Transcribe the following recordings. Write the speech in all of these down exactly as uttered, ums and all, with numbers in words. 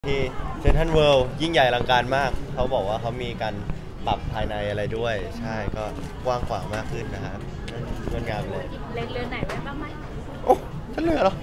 ที่เซ็นทรัลเวิลด์ยิ่งใหญ่อลังการมากเขาบอกว่าเขามีการปรับภายในอะไรด้วยใช่ก็กว้างขวางมากขึ้นนะครับงดงามเลยเล่นเรือไหนไว้บ้างไหมโอ้ท่านเรือเหรอ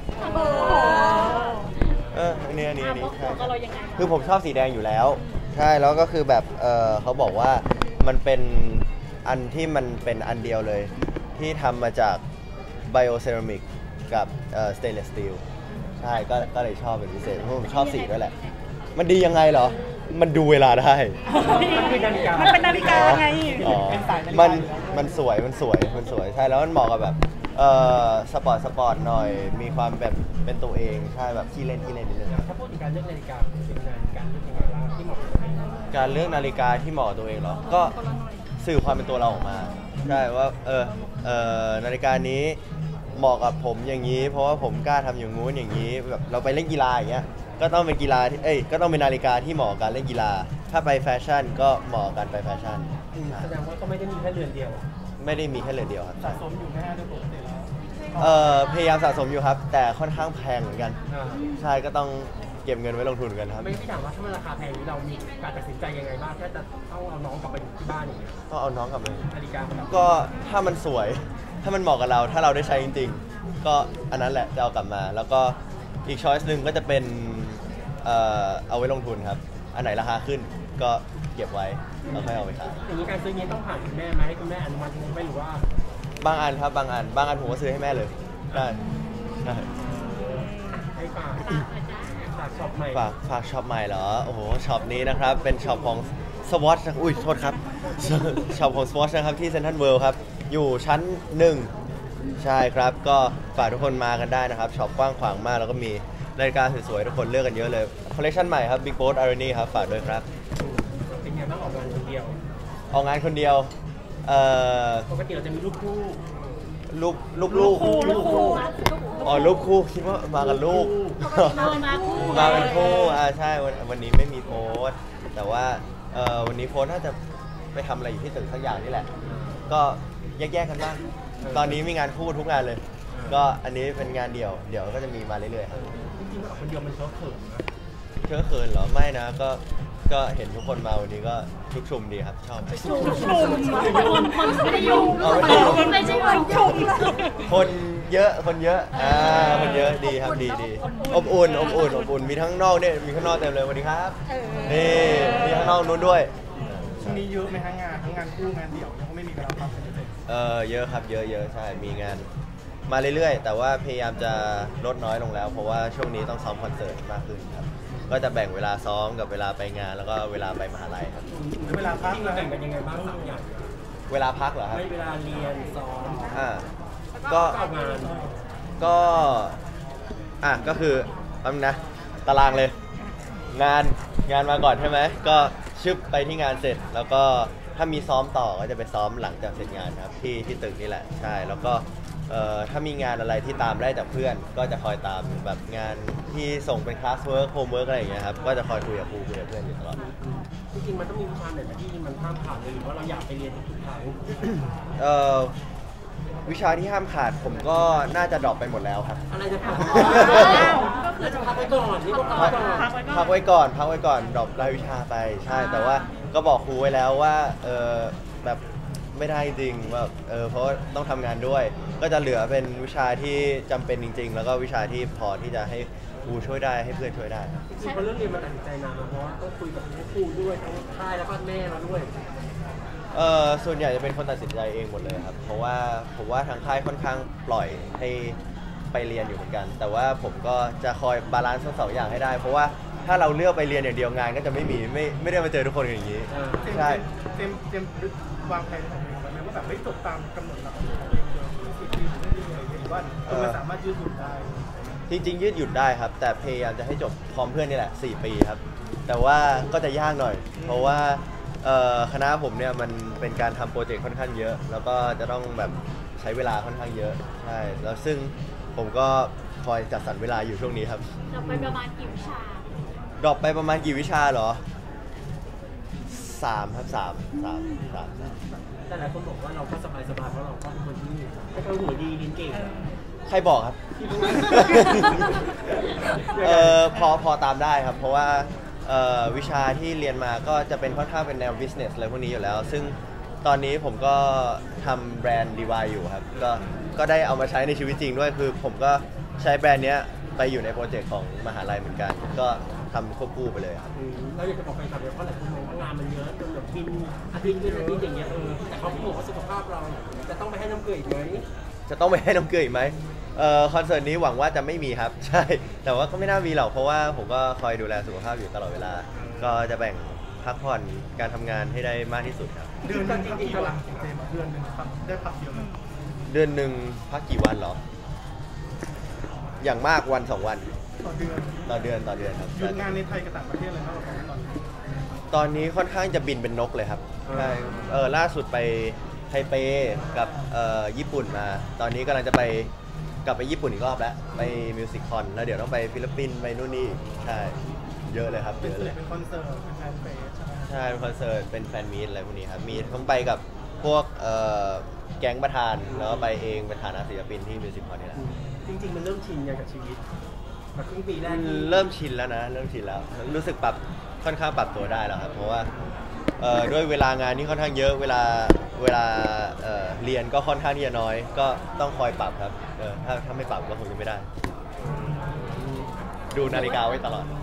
เอออันนี้อันนี้อันนี้ใช่คือผมชอบสีแดงอยู่แล้วใช่แล้วก็คือแบบเออเขาบอกว่ามันเป็นอันที่มันเป็นอันเดียวเลยที่ทำมาจากไบโอเซรามิกกับเอ่อสเตนเลสสตีลใช่ก็ก็เลยชอบเป็นพิเศษเพราะผมชอบสีด้วยแหละมันดียังไงเหรอมันดูเวลาได้มันเป็นนาฬิกามันเป็นนาฬิกาไงอ๋อมันมันสวยมันสวยมันสวยใช่แล้วมันเหมาะกับแบบเอ่อสปอร์ตสปอร์ตหน่อยมีความแบบเป็นตัวเองใช่แบบที่เล่นที่เล่นนิดนึงถ้าพูดถึงการเลือกนาฬิกาเป็นงานการเลือกยังไงบ้างที่เหมาะกับตัวเองการเลือกนาฬิกาที่เหมาะกับตัวเองเหรอก็สื่อความเป็นตัวเราออกมาใช่ว่าเออเออนาฬิกานี้เหมาะกับผมอย่างนี้เพราะว่าผมกล้าทำอย่างงู้นอย่างนี้แบบเราไปเล่นกีฬาอย่างเงี้ยก็ต้องเป็นกีฬาที่เอ้ยก็ต้องเป็นนาฬิกาที่เหมาะกับการเล่นกีฬาถ้าไปแฟชั่นก็เหมาะกับการไปแฟชั่นแสดงว่าก็ไม่ได้มีแค่เรือนเดียวไม่ได้มีแค่เรือนเดียวครับสะสมอยู่แค่เดือนปกติแล้วเอ่อพยายามสะสมอยู่ครับแต่ค่อนข้างแพงเหมือนกันใช่ก็ต้องเก็บเงินไว้ลงทุนกันครับไม่พี่ถามว่าถ้ามันราคาแพงนี้เรามีการตัดสินใจยังไงบ้างแค่จะต้องเอาน้องกลับไปที่บ้านอย่างเงี้ยต้องเอาน้องกลับไปนาฬิกาก็ถ้ามันสวยถ้ามันเหมาะกับเราถ้าเราได้ใช้จริงๆก็อันนั้นแหละจะเอากลับมาแล้วก็อีกช้อยส์หนึ่งก็จะเป็นเอ่อเอาไว้ลงทุนครับอันไหนราคาขึ้นก็เก็บไว้แล้วค่อยเอาไปขายอย่างนี้การซื้อนี้ต้องผ่านคุณแม่ไหมให้คุณแม่อนุมัติไหมหรือว่าบางอันครับบางอันบางอันผมก็ซื้อให้แม่เลยได้ได้ให้ฝากฝากช็อปใหม่ฝากฝากช็อปใหม่เหรอโอ้โหช็อปนี้นะครับเป็นช็อปของ Swatch อุ้ยโทษครับช็อปของ Swatch นะครับที่เซ็นทรัลเวิลด์ครับอยู่ชั้นหนึ่งใช่ครับก็ฝากทุกคนมากันได้นะครับช็อปกว้างขวางมากแล้วก็มีนาฬิกาสวยๆทุกคนเลือกกันเยอะเลยคอลเลคชันใหม่ครับ Big Boss Irony ครับฝากด้วยครับเป็นไงบ้างออกงานคนเดียวออกงานคนเดียวเอ่อปกติเราจะมีลูกคู่ลูกลูกลูกลูกคู่อ๋อลูกคู่คิดว่ามากันลูกมาเป็นคู่อ่าใช่วันวันนี้ไม่มีโพสแต่ว่าเอ่อวันนี้โพสน่าจะไปทำอะไรอยู่ที่ตึกสักอย่างนี่แหละก็แยกๆกันบ้างตอนนี้มีงานคู่ทุกงานเลยก็อันนี้เป็นงานเดี่ยวเดี๋ยวก็จะมีมาเรื่อยๆครับจริงๆออกคนเดียวมันเชอะเขินนะเชอะเขินเหรอไม่นะก็ก็เห็นทุกคนมาวันนี้ก็ชุกชุมดีครับชอบชุมชุมคนคนไม่ได้ยุ่งไม่ใช่คนชุมคนเยอะคนเยอะอ่าคนเยอะดีครับดีดีอบอุ่นอบอุ่นอบอุ่นมีทั้งนอกเนี่ยมีข้างนอกเต็มเลยสวัสดีครับนี่มีข้างนอกนู้นด้วยช่วงนี้เยอะไหมทั้งงานทั้งงานคู่งานเดี่ยวยังไม่มีเวลาพักเลยเออเยอะครับเยอะเยอะใช่มีงานมาเรื่อยๆแต่ว่าพยายามจะลดน้อยลงแล้วเพราะว่าช่วงนี้ต้องซ้อมคอนเสิร์ตมากขึ้นครับก็จะแบ่งเวลาซ้อมกับเวลาไปงานแล้วก็เวลาไปมหาลัยครับเวลาพักเราแบ่งกันยังไงบ้างสามอย่างเวลาพักเหรอครับเวลาเรียนซ้อมอ่าก็ก็อ่ะก็คือแป๊บนึงนะตารางเลยงานงานมาก่อนใช่ไหมก็ชึบไปที่งานเสร็จแล้วก็ถ้ามีซ้อมต่อก็จะไปซ้อมหลังจากเสร็จงานครับที่ที่ตึกนี่แหละใช่แล้วก็เอ่อถ้ามีงานอะไรที่ตามได้จากเพื่อนก็จะคอยตามแบบงานที่ส่งเป็นคลาสเวิร์คโฮมเวิร์กอะไรอย่างเงี้ยครับก็จะคอยคุยกับครูคุยกับเพื่อนอยู่ตลอดจริงๆมันต้องมีวิชาไหนที่มันห้ามขาดเลยหรือว่าเราอยากไปเรียนทุกครั้งเอ่อวิชาที่ห้ามขาดผมก็น่าจะดรอปไปหมดแล้วครับอะไรจะพักก็คือจะพักไว้ก่อนนี่ก็พักก่อนพักไว้ก่อนพักไว้ก่อนดรอปรายวิชาไปใช่แต่ว่าก็บอกครูไว้แล้วว่าเออแบบไม่ได้จริงแบบเออเพราะต้องทำงานด้วยก็จะเหลือเป็นวิชาที่จำเป็นจริงๆแล้วก็วิชาที่พอที่จะให้ครูช่วยได้ให้เพื่อนช่วยได้ครับจริงๆเพราะเรื่องเรียนมันตัดสินใจนานเพราะว่าต้องคุยกับครูด้วยทั้งค่ายแล้วก็แม่เราด้วยเออส่วนใหญ่จะเป็นคนตัดสินใจเองหมดเลยครับเพราะว่าผมว่าทางค่ายค่อนข้างปล่อยให้ไปเรียนอยู่เหมือนกันแต่ว่าผมก็จะคอยบาลานซ์ทั้งสองอย่างให้ได้เพราะว่าถ้าเราเลือกไปเรียนอย่างเดียวงานก็จะไม่มีไม่ไม่ได้มาเจอทุกคนอย่างนี้ใช่เต็มเต็มวางแผนของเราไหมว่าแบบไม่จบตามกำหนดเราเองเดียวสี่ปีไม่ได้เลยหรือว่ามันสามารถยืดหยุ่นได้จริงๆยืดหยุ่นได้ครับแต่พยายามจะให้จบพร้อมเพื่อนนี่แหละสี่ปีครับแต่ว่าก็จะยากหน่อยเพราะว่าคณะผมเนี่ยมันเป็นการทำโปรเจกต์ค่อนข้างเยอะแล้วก็จะต้องแบบใช้เวลาค่อนข้างเยอะใช่แล้วซึ่งผมก็คอยจัดสรรเวลาอยู่ช่วงนี้ครับดรอปไปประมาณกี่วิชาดรอปไปประมาณกี่วิชาเหรอสามครับสามสามสามแต่หลายคนบอกว่าเราก็สบายสบายเพราะเราก็เป็นคนที่ไม่ค่อยหัวดีเรียนเก่งใครบอกครับ เออพอพอตามได้ครับเพราะว่าเอ่อวิชาที่เรียนมาก็จะเป็นค่อนข้างเป็นแนว business อะไรพวกนี้อยู่แล้ว ซึ่งตอนนี้ผมก็ทำแบรนด์ Levi อยู่ครับก็ก็ได้เอามาใช้ในชีวิตจริงด้วยคือผมก็ใช้แบรนด์เนี้ยไปอยู่ในโปรเจกต์ของมหาลัยเหมือนกัน ก็ทำควบคู่ไปเลยครับเราอยากจะบอกไปครับเพราะหลายคนมองว่างานมันเยอะจนแบบบินอาทิตย์เป็นอาทิตย์อย่างเงี้ยเออแต่เขาบอกว่าสุขภาพเราจะต้องไปให้น้ำเกลืออีกไหมจะต้องไปให้น้ำเกลืออีกไหมเอ่อคอนเสิร์ตนี้หวังว่าจะไม่มีครับ ใช่แต่ว่าก็ไม่น่ามีหรอกเพราะว่าผมก็คอยดูแลสุขภาพอยู่ตลอดเวลา ก็จะแบ่งพักผ่อนการทำงานให้ได้มากที่สุดครับเดือนหนึงพักกี่วันเจมส์เดือนหนึงพักได้พักเดียวไหมเดือนหนึ่งพักกี่วันเหรอ อย่างมากวันสองวันต่อเดือนต่อเดือนต่อเดือนครับหยุดงานในไทยกับต่างประเทศเลยครับตอนนี้ตอนนี้ค่อนข้างจะบินเป็นนกเลยครับใช่เออล่าสุดไปไทเปกับเอ่อญี่ปุ่นมา ตอนนี้กำลังจะไปกลับไปญี่ปุ่นอีกรอบแล้วไปมิวสิคคอนแล้วเดี๋ยวต้องไปฟิลิปปินส์ไปนู่นนี่ใช่เยอะเลยครับเป็เยนอะเลยเป็นคอนเสิร์ตเป็นแฟนเฟสใช่ไหมใช่เป็นคอนเสิร์ตเป็นแฟนมีตอะไรพวกนี้ครับมีต้องไปกับพวกเอ่อแก๊งประธานแล้วก็ไปเองเป็นฐานะศิลปินที่มิวสิคคอนนี่แหละจริงๆมันเริ่มชินยังกับชีวิตมาครึ่งปีแรกที่เริ่มชินแล้วนะเริ่มชินแล้วรู้สึกปรับค่อนข้างปรับตัวได้แล้วครับเพราะว่าเอ่อด้วยเวลางานที่ค่อนข้างเยอะเวลาเวลาเอ่อเรียนก็ค่อนข้างที่จะน้อย ก็ต้องคอยปรับครับเออถ้าถ้าไม่ปรับก็คงจะไม่ได้ ดูนาฬิกาไว้ตลอดอ่ะ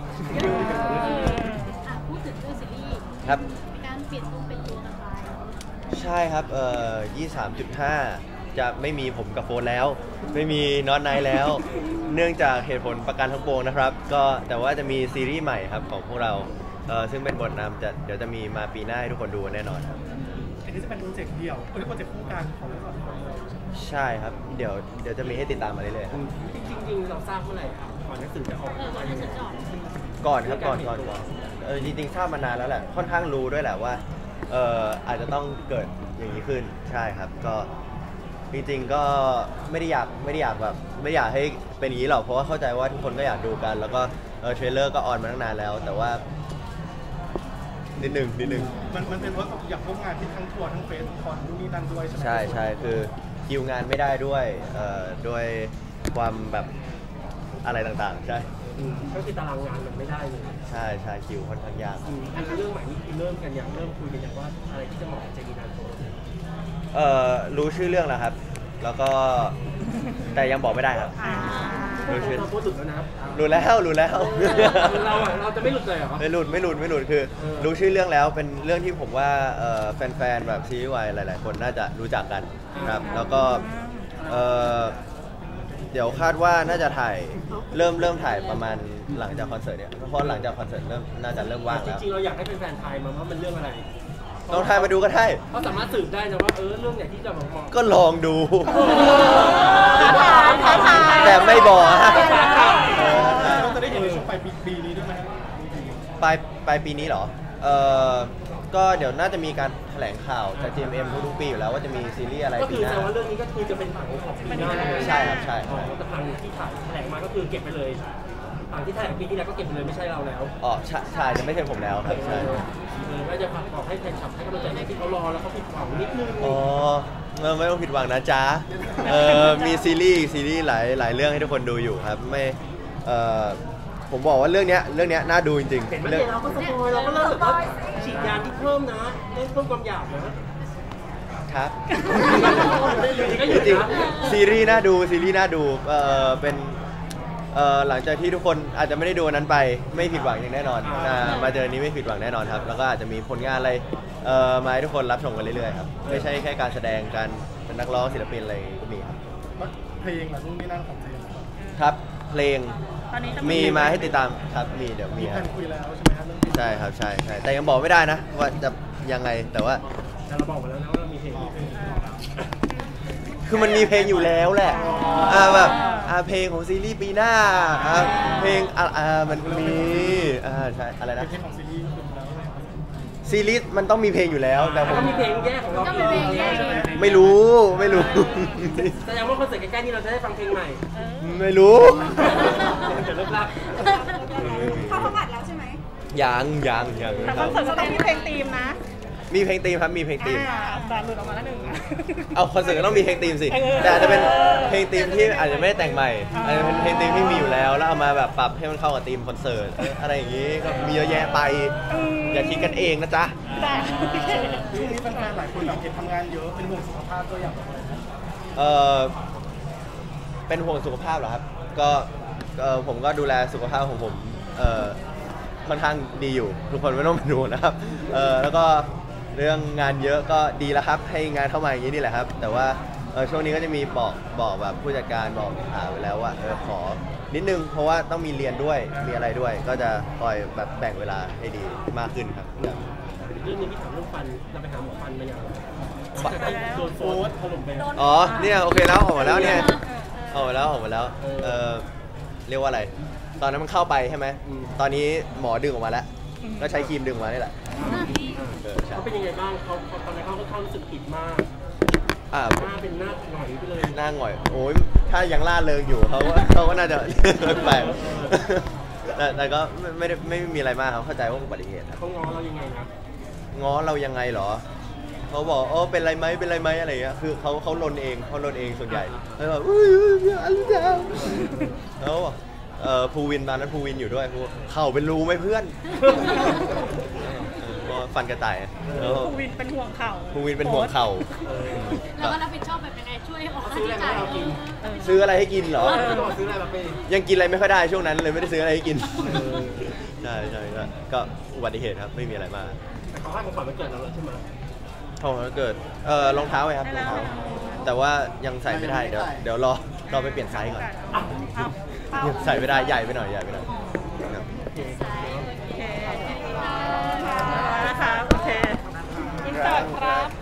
พูดถึงเรื่องซีรีส์ครับการเปลี่ยนตัวเป็นตัวกันไปใช่ครับเอ่อยี่สิบสามจุดห้าจะไม่มีผมกับโฟนแล้ว ไม่มีน็อตไนท์แล้ว เนื่องจากเหตุผลประกันทั้งปวงนะครับ ก็แต่ว่าจะมีซีรีส์ใหม่ครับของพวกเราเอ่อซึ่งเป็นบทนำจะเดี๋ยวจะมีมาปีหน้าให้ทุกคนดูแน่นอนครับอันนี้จะเป็นโปรเจกต์เดี่ยวเป็นโปรเจกต์คู่กันของเราสองคนเลยใช่ครับเดี๋ยวเดี๋ยวจะมีให้ติดตามมาเรื่อยๆครับจริงๆเราทราบเมื่อไหร่ครับก่อนหนังสือจะออกเออวันนั้นฉันจอดก่อนครับก่อนก่อนก่อนเออจริงๆทราบมานานแล้วแหละค่อนข้างรู้ด้วยแหละว่าเอออาจจะต้องเกิดอย่างนี้ขึ้นใช่ครับก็จริงๆก็ไม่ได้อยากไม่ได้อยากแบบไม่ได้อยากให้เป็นอย่างนี้หรอกเพราะว่าเข้าใจว่าทุกคนก็อยากดูกัน แล้วก็เออเทรลเลอร์ก็ออนมาตั้งนานแล้ว แต่ว่านิดหนึ่งนิดหนึ่งมันมันเป็นว่าอยากร่วมงานที่ทั้งทัวร์ทั้งเฟสทั้งคอนนู่นนี่นั่นด้วยใช่ไหมใช่ใช่คือคิวงานไม่ได้ด้วยเอ่อด้วยความแบบอะไรต่างๆใช่ก็คือตารางงานมันไม่ได้เลยใช่ใช่คิวค่อนข้างยากอันนี้เรื่องใหม่นี่คือเริ่มกันอย่างเริ่มคุยกันอย่างว่าอะไรที่จะเหมาะกับเจมินาโตเอ่อรู้ชื่อเรื่องแล้วครับ แล้วก็แต่ยังบอกไม่ได้ครับ รู้ชื่อเราพูดหลุดแล้วนะรู้แล้วรู้แล้วเราอ่ะเราจะไม่หลุดเลยเหรอไม่หลุดไม่หลุดไม่หลุดคือเออรู้ชื่อเรื่องแล้วเป็นเรื่องที่ผมว่าเอ่อแฟนๆแบบซีรีส์วายหลาย ๆ คนน่าจะรู้จักกันครับแล้วก็เอ่อเดี๋ยวคาดว่าน่าจะถ่ายเริ่มเริ่มถ่ายประมาณหลังจากคอนเสิร์ตเนี่ยเพราะหลังจากคอนเสิร์ตเริ่มน่าจะเริ่มว่างจแล้วริงๆเราอยากให้เป็นแฟนไทยมาว่ามันเรื่องอะไรต้องถ่ายมาดูก็ได้เพราะสามารถสืบได้นะว่าเออเรื่องไหนที่จะมองก็ลองดูท้าทายท้าทายแต่ไม่บอกฮะเราจะได้เห็นในช่วงปลายปีปีนี้ด้วยไหมครับปลายปลายปีนี้เหรอ เออก็เดี๋ยวน่าจะมีการแถลงข่าวจาก จี เอ็ม เอ็ม ทุกๆปีอยู่แล้วว่าจะมีซีรีส์อะไรก็ปีคือหแสน้าดงว่าเรื่องนี้ก็คือจะเป็นผังของปีหน้าใช่ครับใช่อ๋อแต่ผังที่ถ่ายแถลงมาก็คือเก็บไปเลยผังที่ถ่ายปีที่แล้วก็เก็บไปเลยไม่ใช่เราแล้วอ๋อใช่ใช่จะไม่ใช่ผมแล้วครับใช่เออก็จะฝากบอกให้แฟนคลับให้กำลังใจในที่เขารอแล้วเขาผิดหวังนิดนึงอ๋อเออไม่ต้องผิดหวังนะจ๊ะเออมีซีรีส์ซีรีส์หลายหลายเรื่องให้ทุกคนดูอยู่ครับไม่เออผมบอกว่าเรื่องเนี้ยเรื่องเนี้ยน่าดูจริงเห็นไหมๆเรื่องเนี่ยเราก็สปอยเราก็เริ่มแบบว่าฉีดยาที่เพิ่มนะเล่นเพิ่มความหยาบนะครับก็อยู่จริงนะๆซีรีส์น่าดูซีรีส์น่าดูเออเป็นเออหลังจากที่ทุกคนอาจจะไม่ได้ดูอันนั้นไปไม่ผิดหวังอย่างแน่นอนอ่ามาเจอนี้ไม่ผิดหวังแน่นอนครับแล้วก็อาจจะมีผลงานอะไรเอ่อมาให้ทุกคนรับชมกันเรื่อยๆครับไม่ใช่แค่การแสดงการเป็นนักร้องศิลปินอะไรก็มีครับแล้วเพลงล่ะนู่นนี่นั่นของเจมส์ครับเพลงตอนนี้จะมีมาให้ติดตามครับมีเดี๋ยวมีมีแผครับนคุยแล้วใช่ไหมครับเรื่องเพลงใช่ครับใช่ใช่แต่ยังบอกไม่ได้นะว่าจะยังไงแต่ว่าแต่เราบอกมาแล้วนะว่าเรามีเพลงคือมันมีเพลงอยู่แล้วแหละอ่าแบบอ่าเพลงของซีรีส์ปีหน้าอ่าเพลงอ่าอ่ามันมีอ่าใช่อะไรนะเพลงของซีรีส์คุณแล้วไหมซีรีส์มันต้องมีเพลงอยู่แล้วแต่ผมก็มีเพลงแยกของเราก็มีเพลงแยกไม่รู้ไม่รู้แสดงว่าคอนเสิร์ตใกล้ๆนี้เราจะได้ฟังเพลงใหม่ไม่รู้เดี๋ยวเลิกลากเขาเขาอัดแล้วใช่ไหมยังยังยังแต่คครัอบ นเสิร์ตก็ต้องมีเพลงธีมนะมีเพลงธีมครับมีเพลงธีมอ่าแต่หลุดออกมาแล้วหนึ่งเอาคอนเสิร์ตก็ต้องมีเพลงธีมสิเออแต่อาจจะเป็นเพลงธีมที่อาจจะไม่ได้แต่งใหม่อาจจะเป็นเพลงธีมที่มีอยู่แล้วแล้วเอามาแบบปรับให้มันเข้ากับธีมคอนเสิร์ตเอออะไรอย่างงี้ก็มีเยอะแยะไป อย่าคิดกันเองนะจ๊ะแต่ช่วงนี้แฟนๆหลายคนแบบเห็นทำงานเยอะเป็นห่วงสุขภาพตัวอย่างแบบอะไรนะเออเป็นห่วงสุขภาพเหรอครับก็เออผมก็ดูแลสุขภาพของผมเออค่อนข้างดีอยู่ทุกคนไม่ต้องเป็นห่วงนะครับเออแล้วก็เรื่องงานเยอะก็ดีแล้วครับให้งานเข้ามาอย่างนี้นี่แหละครับแต่ว่าเออช่วงนี้ก็จะมีบอกบอกแบบผู้จัดการบอกอ่าไปแล้วว่าเออขอนิดนึงเพราะว่าต้องมีเรียนด้วยมีอะไรด้วย ก็จะคอยแบบแบ่งเวลาให้ดีมากขึ้นครับเรื่องนี้พี่ถามเรื่องฟันเราไปหาหมอฟันมาอย่างจะได้โดนโฟนถล่มไปอ๋อเนี่ยโอเคแล้วออกมาแล้วเนี่ยออกมาแล้วออกมาแล้วเออเรียกว่าอะไร ตอนนั้นมันเข้าไปใช่ไหมตอนนี้หมอดึงออกมาแล้วก็ใช้ครีมดึงออกมานี่แหละเออใช่เขาเป็นยังไงบ้างเขาตอนนั้นเขาก็เข้ารู้สึกผิดมากอ่าหน้าเป็นหน้าหน่อยไปเลยหน้าหง่อยโอ้ยถ้ายังล่าเริงอยู่เขาก็เขาก็น่าจะ แปลกแต่แต่ก็ไม่ไม่ได้ไม่มีอะไรมากครับเข้าใจว่าอุบัติเหตุครับเขาง้อเรายังไงนะง้อเรายังไงเหรอเขาบอกโอ้เป็นไรไหมเป็นไรไหมอะไรเงี้ยคือเขาเขาลนเองเขาลนเองส่วนใหญ่แล้วแบบอุ้ยอะไรจ้าแล้วบอกเอ่อภูวินตอนนั้นภูวินอยู่ด้วยภูเข่าเป็นรูไหมเพื่อนเออก็ฟันกระต่ายแล้วภูวินเป็นห่วงเข่าภูวินเป็นห่วงเข่าแล้วก็รับผิดชอบแบบยังไงช่วยออกค่าซื้ออะไรใช้จ่ายมาเรากินซื้ออะไรให้กินเหรอเออซื้ออะไรมาเป็นยังกินอะไรไม่ค่อยได้ช่วงนั้นเลยไม่ได้ซื้ออะไรให้กินใช่ใช่ก็ก็อุบัติเหตุครับไม่มีอะไรมากแต่เขาให้ของขวัญวันเกิดเราแล้วใช่ไหมทองแล้วเกิดเออรองเท้าไงครับรองเท้าแต่ว่ายังใส่ไม่ได้เดี๋ยวเดี๋ยวรอรอไปเปลี่ยนไซส์ก่อนอ้าวอ้าวยังใส่ไม่ได้ใหญ่ไปหน่อยใหญ่ไปหน่อยครับโอเคนะคะโอเคอินเสิร์ตครับ